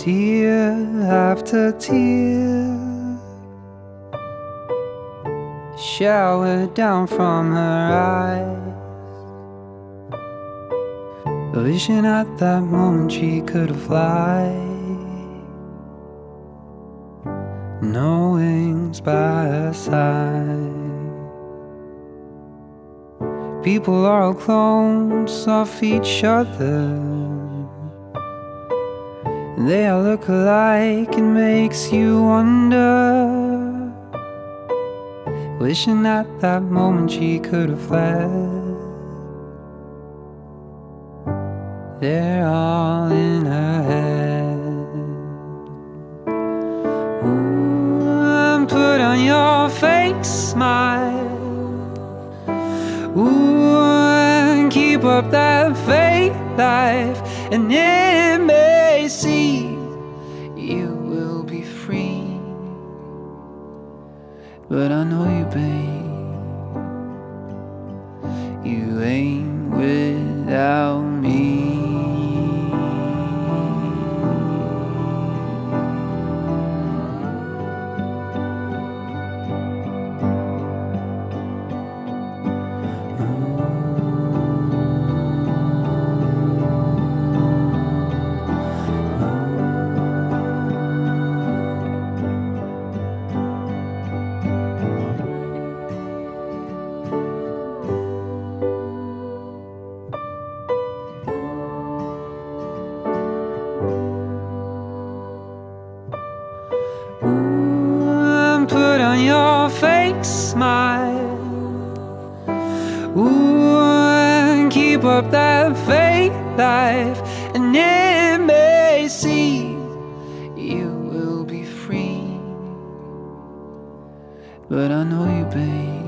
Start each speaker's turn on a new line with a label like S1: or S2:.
S1: tear after tear showered down from her eyes, wishing at that moment she could fly. No wings by her side. People are all clones of each other. They all look alike, it makes you wonder, wishing at that moment she could have fled. They're all in her head. Ooh, put on your fake smile. Ooh, and keep up that fake life, and it may seem you will be free, but I know you, babe, you ain't without me. Put on your fake smile. Ooh, and keep up that fake life, and it may seem you will be free, but I know you, babe,